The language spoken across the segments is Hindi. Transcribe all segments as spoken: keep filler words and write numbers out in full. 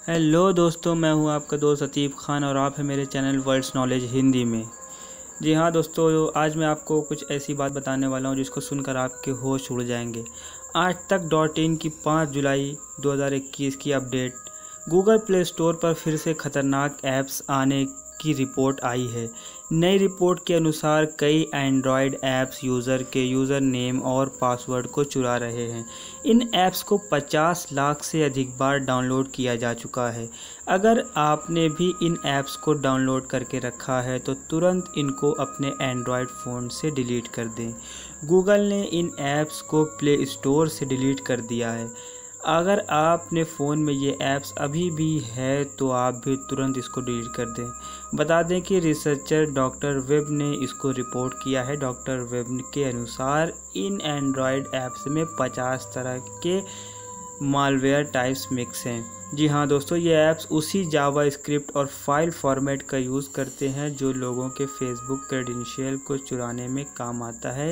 हेलो दोस्तों, मैं हूं आपका दोस्त अतीफ़ खान और आप हैं मेरे चैनल वर्ल्ड्स नॉलेज हिंदी में। जी हाँ दोस्तों, आज मैं आपको कुछ ऐसी बात बताने वाला हूं जिसको सुनकर आपके होश उड़ जाएंगे। आज तक डॉट इन की पाँच जुलाई दो हज़ार इक्कीस की अपडेट। गूगल प्ले स्टोर पर फिर से खतरनाक ऐप्स आने की रिपोर्ट आई है। नई रिपोर्ट के अनुसार कई एंड्रॉयड ऐप्स यूज़र के यूज़र नेम और पासवर्ड को चुरा रहे हैं। इन ऐप्स को पचास लाख से अधिक बार डाउनलोड किया जा चुका है। अगर आपने भी इन ऐप्स को डाउनलोड करके रखा है तो तुरंत इनको अपने एंड्रॉयड फ़ोन से डिलीट कर दें। गूगल ने इन ऐप्स को प्ले स्टोर से डिलीट कर दिया है। अगर आपने फ़ोन में ये ऐप्स अभी भी है तो आप भी तुरंत इसको डिलीट कर दें। बता दें कि रिसर्चर डॉक्टर वेब ने इसको रिपोर्ट किया है। डॉक्टर वेब के अनुसार इन एंड्रॉयड ऐप्स में पचास तरह के मालवेयर टाइप्स मिक्स हैं। जी हाँ दोस्तों, ये ऐप्स उसी जावा स्क्रिप्ट और फाइल फॉर्मेट का यूज़ करते हैं जो लोगों के फेसबुक क्रेडेंशियल को चुराने में काम आता है।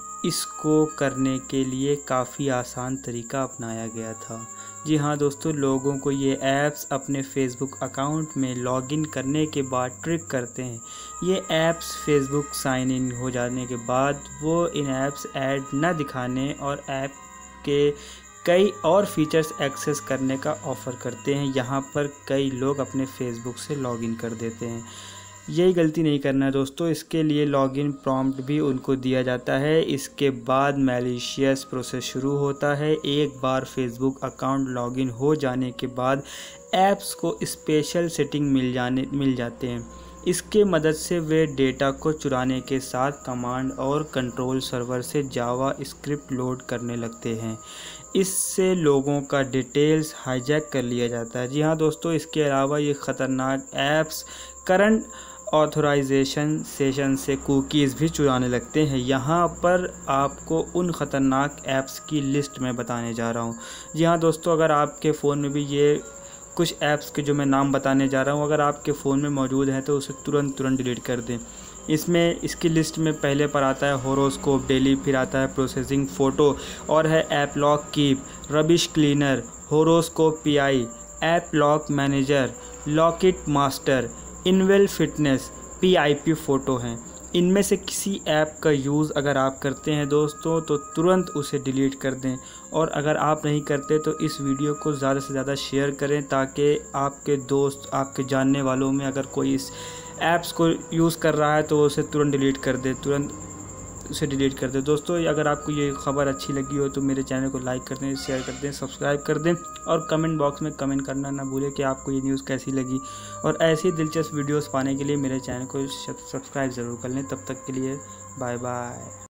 इसको करने के लिए काफ़ी आसान तरीका अपनाया गया था। जी हाँ दोस्तों, लोगों को ये ऐप्स अपने फेसबुक अकाउंट में लॉगिन करने के बाद ट्रिक करते हैं। ये ऐप्स फेसबुक साइन इन हो जाने के बाद वो इन ऐप्स ऐड न दिखाने और ऐप के कई और फीचर्स एक्सेस करने का ऑफ़र करते हैं। यहाँ पर कई लोग अपने फेसबुक से लॉगिन कर देते हैं। यही गलती नहीं करना है दोस्तों। इसके लिए लॉगिन प्रॉम्प्ट भी उनको दिया जाता है। इसके बाद मैलिशियस प्रोसेस शुरू होता है। एक बार फेसबुक अकाउंट लॉगिन हो जाने के बाद ऐप्स को स्पेशल सेटिंग मिल जाने मिल जाते हैं। इसके मदद से वे डेटा को चुराने के साथ कमांड और कंट्रोल सर्वर से जावा स्क्रिप्ट लोड करने लगते हैं। इससे लोगों का डिटेल्स हाईजैक कर लिया जाता है। जी हाँ दोस्तों, इसके अलावा ये ख़तरनाक ऐप्स करंट ऑथराइजेशन सेशन से कुकीज़ भी चुराने लगते हैं। यहाँ पर आपको उन ख़तरनाक ऐप्स की लिस्ट में बताने जा रहा हूँ। जी हाँ दोस्तों, अगर आपके फ़ोन में भी ये कुछ ऐप्स के जो मैं नाम बताने जा रहा हूँ अगर आपके फ़ोन में मौजूद है तो उसे तुरंत तुरंत डिलीट कर दें। इसमें इसकी लिस्ट में पहले पर आता है होरोस्कोप डेली, फिर आता है प्रोसेसिंग फ़ोटो और है app lock keep, rubbish cleaner, horoscope PI, app lock manager, lockit master, inwell fitness, PIP photo हैं। इनमें से किसी ऐप का यूज़ अगर आप करते हैं दोस्तों तो तुरंत उसे डिलीट कर दें। और अगर आप नहीं करते तो इस वीडियो को ज़्यादा से ज़्यादा शेयर करें ताकि आपके दोस्त, आपके जानने वालों में अगर कोई इस ऐप्स को यूज़ कर रहा है तो उसे तुरंत डिलीट कर दे तुरंत उसे डिलीट कर दे। दोस्तों, अगर आपको ये खबर अच्छी लगी हो तो मेरे चैनल को लाइक कर दें, शेयर कर दें, सब्सक्राइब कर दें और कमेंट बॉक्स में कमेंट करना ना भूलें कि आपको ये न्यूज़ कैसी लगी। और ऐसी दिलचस्प वीडियोस पाने के लिए मेरे चैनल को सब्सक्राइब ज़रूर कर लें। तब तक के लिए बाय बाय।